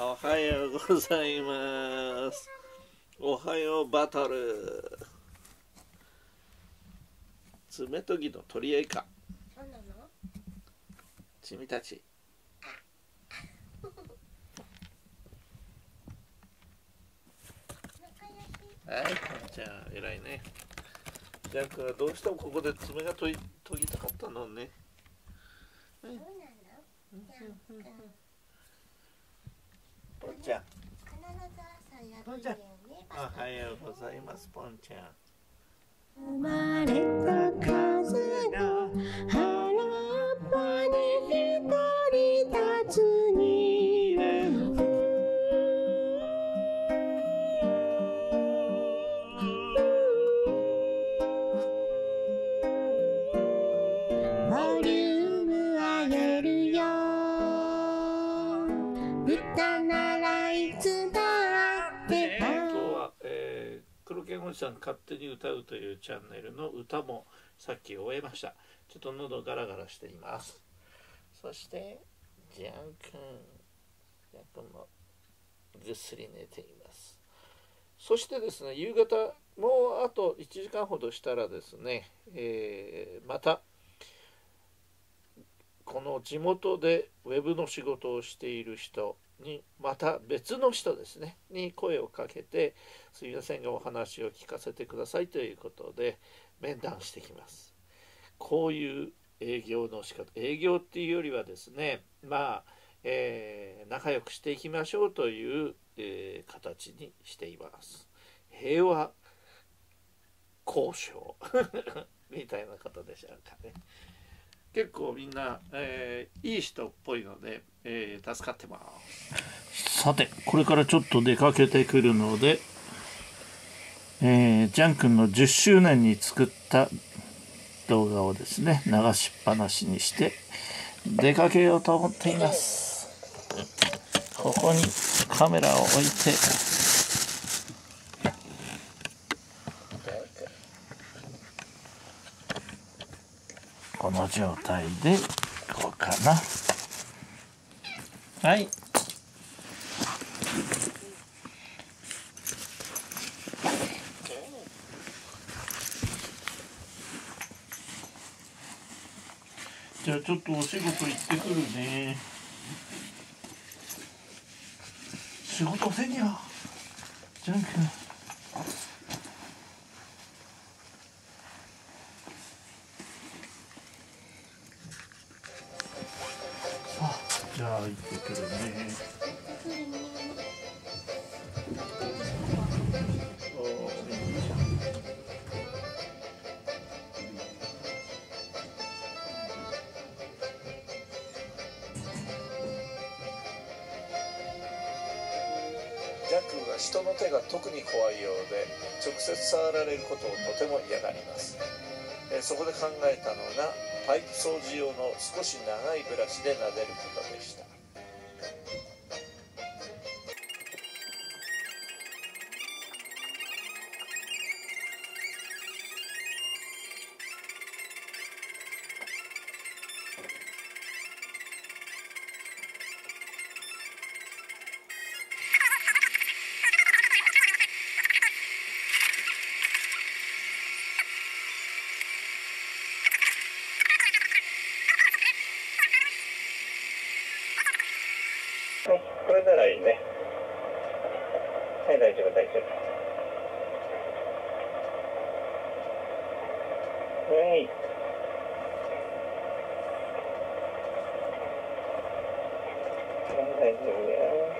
おはようございます。おはようバトル。爪研ぎの取り合いか。 そうなの？ 君たち。はい、じゃあ偉いね。ジャン君はどうしてもここで爪が研ぎたかったのね。 そうなの？ ポンちゃん。 必ず朝やるポンちゃん。 んだよね。 おはようございます、ポンちゃん。 生まれた風が原っぱに一人立つにボリューム上げるよ歌ならいつだって今日は、黒剣おじさん勝手に歌うというチャンネルの歌もさっき終えました。ちょっと喉ガラガラしています。そしてジャン君もぐっすり寝ています。そしてですね、夕方もうあと1時間ほどしたらですね、またこの地元でウェブの仕事をしている人にまた別の人ですねに声をかけて、すみませんがお話を聞かせてくださいということで面談してきます。こういう営業の仕方、営業っていうよりはですね、仲良くしていきましょうという、形にしています。平和交渉みたいなことでしょうかね。結構みんな、いい人っぽいので、助かってます。さて、これからちょっと出かけてくるので、ジャン君の10周年に作った動画をですね流しっぱなしにして出かけようと思っています。ここにカメラを置いてこの状態でこうかな。はい、じゃあちょっとお仕事行ってくるね。仕事せにゃジャン君。じゃあ行ってくるね。ジャン君は人の手が特に怖いようで直接触られることをとても嫌がります。そこで考えたのがパイプ掃除用の少し長いブラシで撫でることでした。はい、これならいいね。はい、大丈夫、大丈夫。はい。大丈夫よ。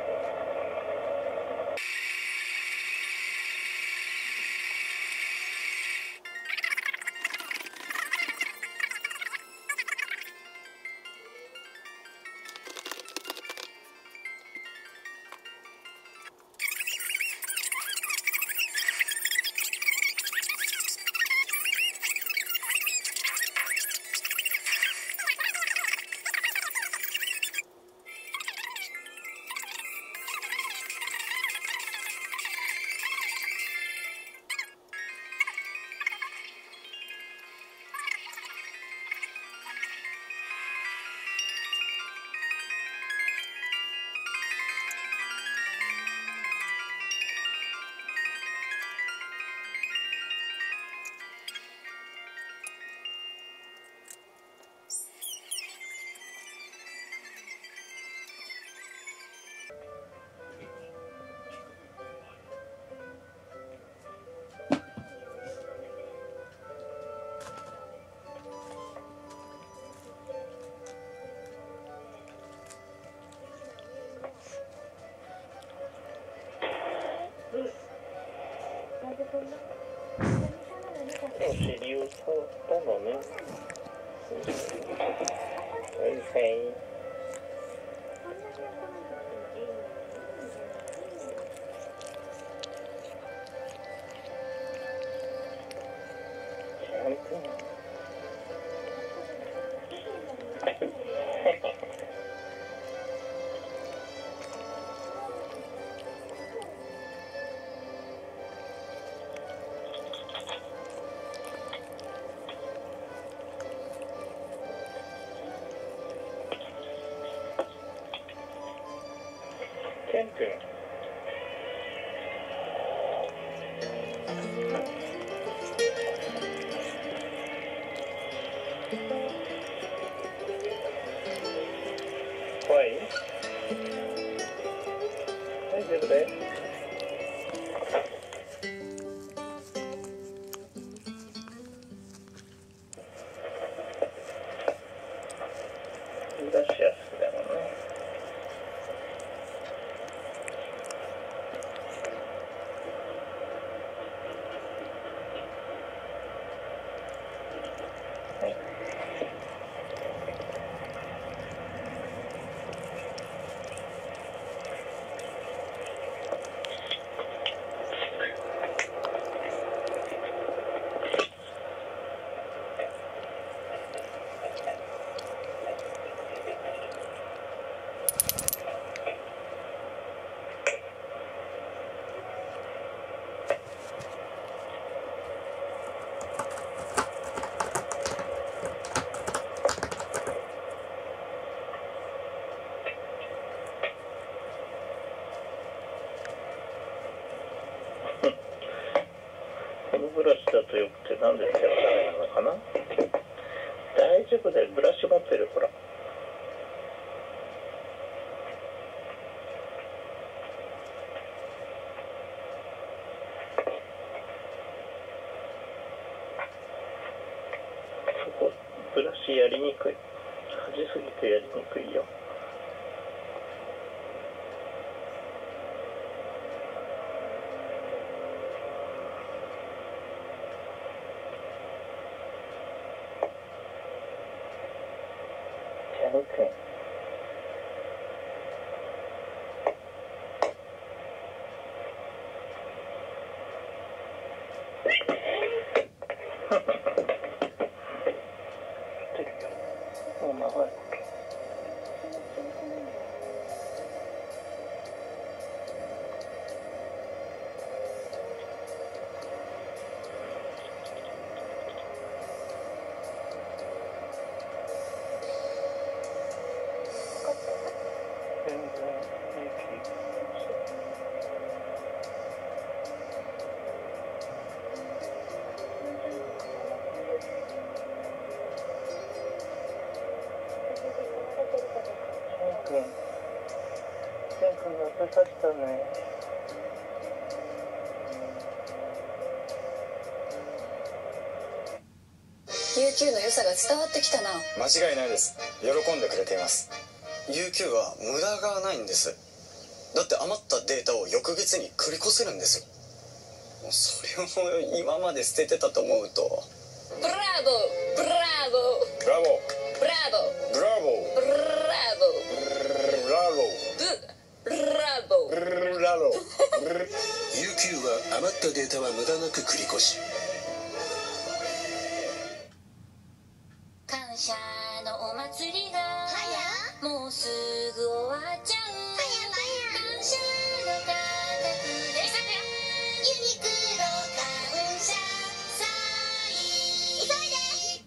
お尻を触ったのね。はいはい。ケン君。怖い？大丈夫だよ。ブラシは好きだもんね。このブラシだとよくてなんで手はダメなのかな。大丈夫だよ、ブラシ持ってる。ほら。そこブラシやりにくい。端すぎてやりにくいよ。ケン君。もう長い。全然平気。ケン君が優しさね。 UQ の良さが伝わってきたな。 間違いないです。喜んでくれています。 UQ は無駄がないんです。だって余ったデータを翌月に繰り越せるんですよ。それを今まで捨ててたと思うと。 ブラボーブラボーブラボーブラボーブラボーブラボーブラボーブラボーブラボー UQ は余ったデータは無駄なく繰り越し。 感謝のお祭りがもうすぐ終わっちゃう。感謝の価格でユニクロ感謝祭。急いで。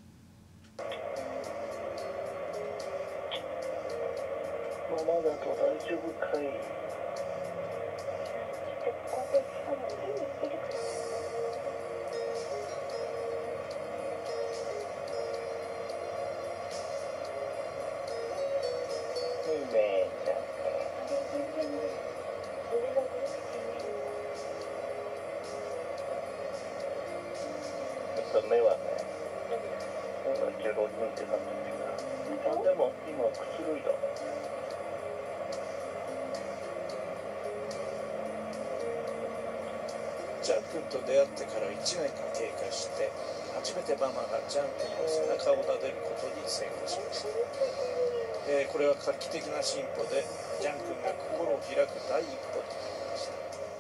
ママだと大丈夫かい。いいね、なんか。目はね、目はジェロニンってなってるけど、でも今くつろいだ。じゃあ君と出会ってから1年が経過して初めてママがジャン君の背中を撫でることに成功しました。これは画期的な進歩でジャン君が心を開く第一歩となりました。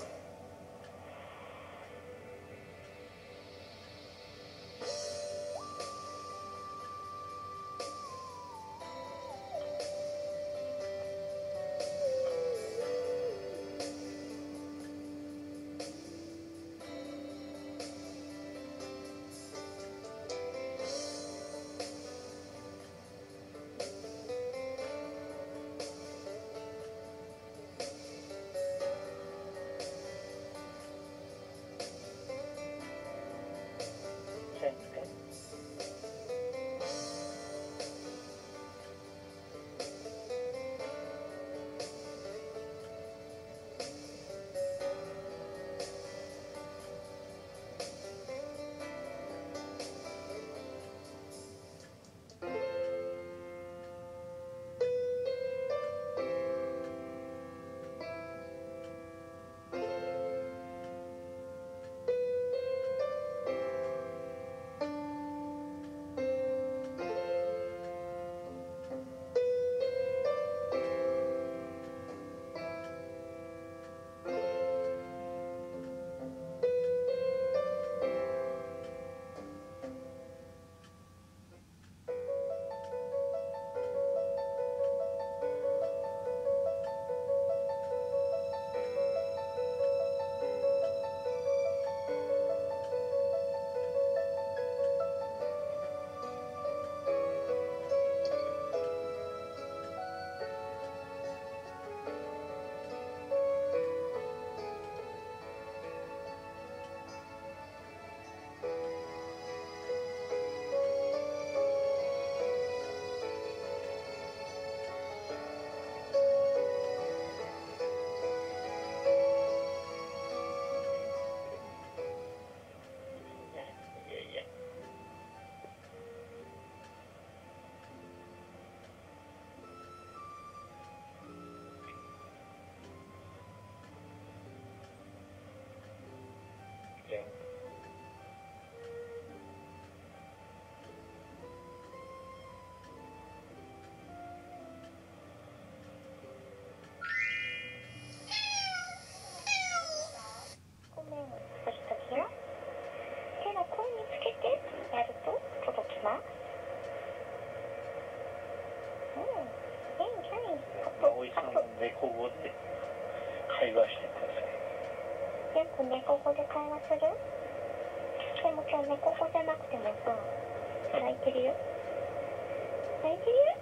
猫語で会話してください。 よく猫語で会話する？でも今日猫語じゃなくてもさ、泣いてるよ。泣いてるよ。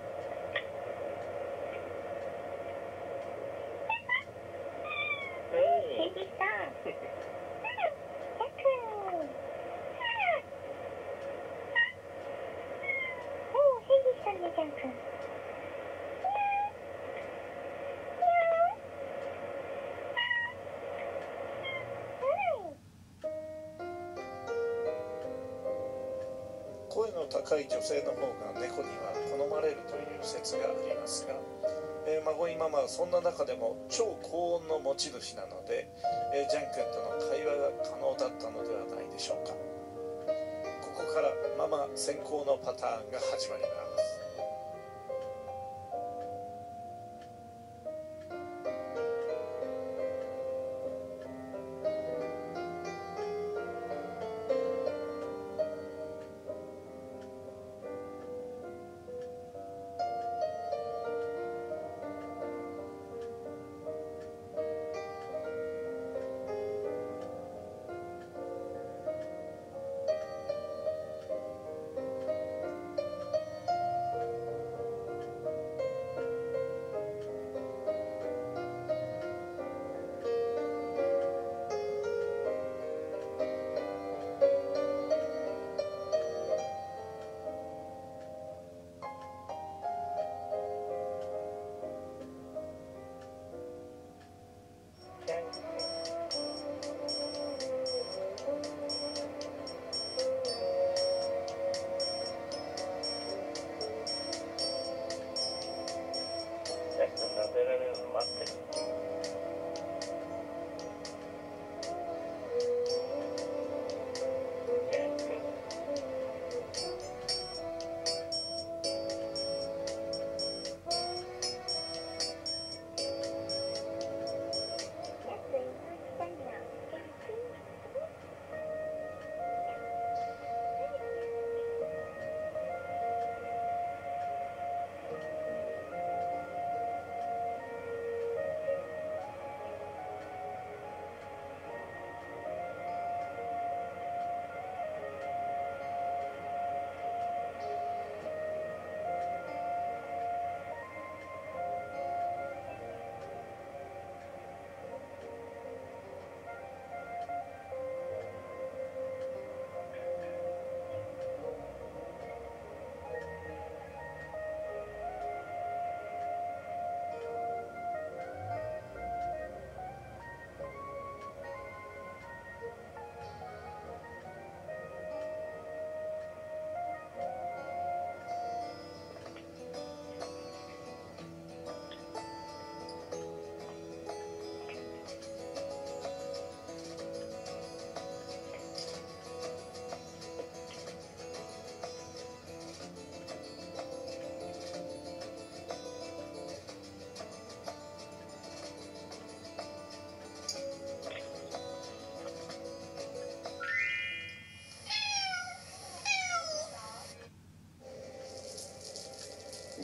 ヘビさん。ジャック。おお、ヘビさんね、ジャン君。 声の高い女性の方が猫には好まれるという説がありますが、マゴイママはそんな中でも超高音の持ち主なので、ジャン君との会話が可能だったのではないでしょうか。ここからママ先行のパターンが始まります。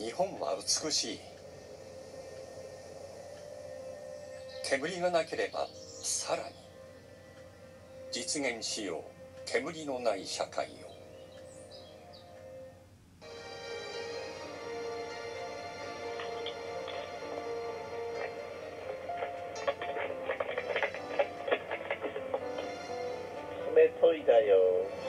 日本は美しい。煙がなければさらに実現しよう煙のない社会を。 爪研いだよ。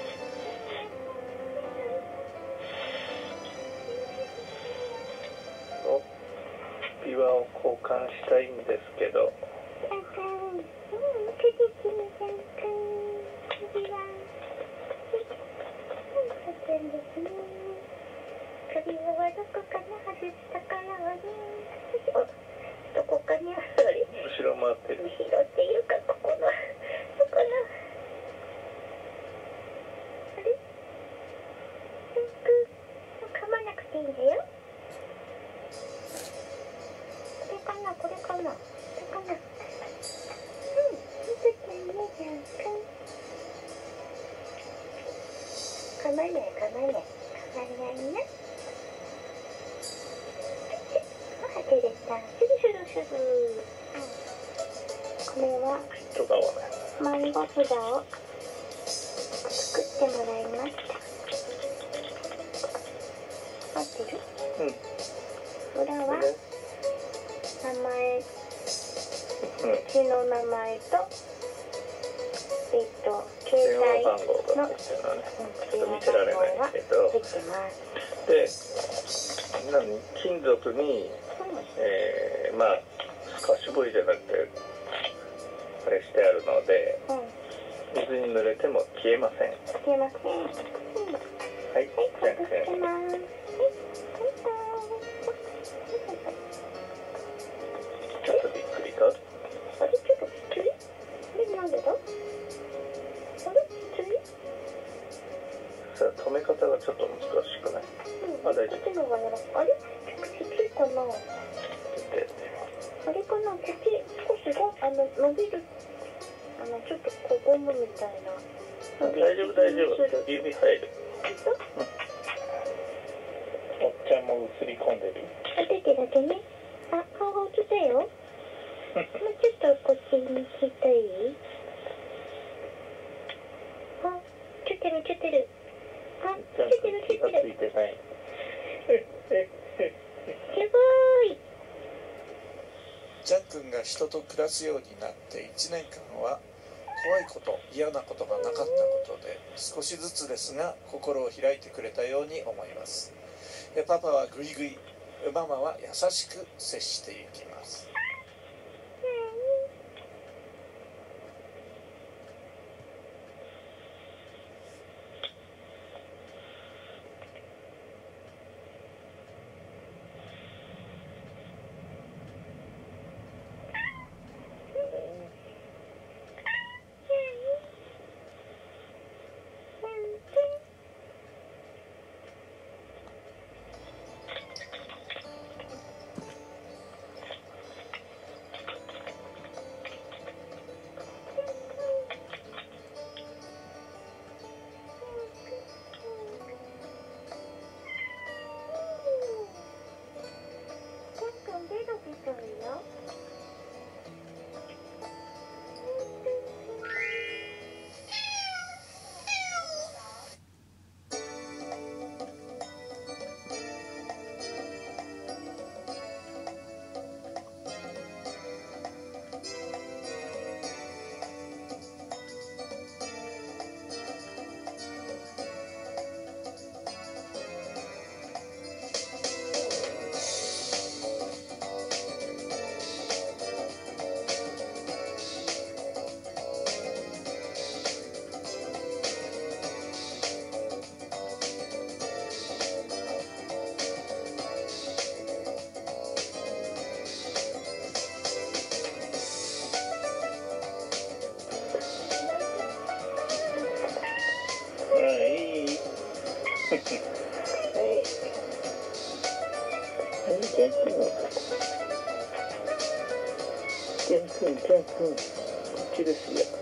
ビワを交換したいんですけど。 首輪はどこかな、外したからはね。どこかにある。 後ろ回ってる。 後ろっていうか、ここの、ここの。あれ？噛まなくていいんだよ。これかな、これかな。これかな。噛まない、噛まない。噛まないな。出てきた。シュルシュルシュル。これはマンゴー札を作ってもらいました。合ってる？裏は名前、うちの名前と携帯の電話番号が入ってるのね。ちょっと見せられないけど。 入ってます。 で、金属にまあスカッシュボイじゃなくてあれしてあるので、水に濡れても消えません。 消えません。 はい、じゃんけん。ちょっとびっくりか？ あれ、ちょっとびっくり？なんでだ？あれ、つい？ さあ、止め方がちょっと難しくない？あ、大丈夫。 あれ、きついかな？あれかな、こっち少し伸びる、ちょっとゴムみたいな。 大丈夫大丈夫、指入る。おっちゃんも映り込んでる。 出てだけね。あ、顔が映ったよ。もうちょっとこっちに来たい？あ、ちょってるちょってる。あ、ちょってるちょってる。 ついてない。 すごい。 ジャックンが人と暮らすようになって1年間は怖いこと嫌なことがなかったことで少しずつですが心を開いてくれたように思います。パパはグイグイ、ママは優しく接していきます。ジャン君、こっちですよ。